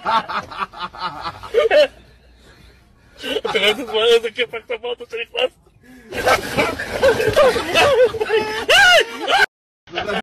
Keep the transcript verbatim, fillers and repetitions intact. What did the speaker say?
Pegar essas manhãs aqui pra que tá falta de